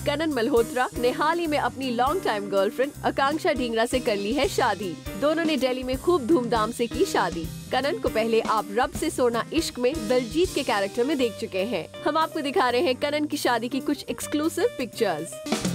कनन मल्होत्रा ने हाल ही में अपनी long time girlfriend Akanksha Dhingra से कर ली है शादी। दोनों ने दिल्ली में खूब धूमधाम से की शादी। कनन को पहले आप रब से सोना इश्क में दलजीत के कैरेक्टर में देख चुके हैं। हम आपको दिखा रहे हैं कनन की शादी की कुछ एक्सक्लूसिव पिक्चर्स।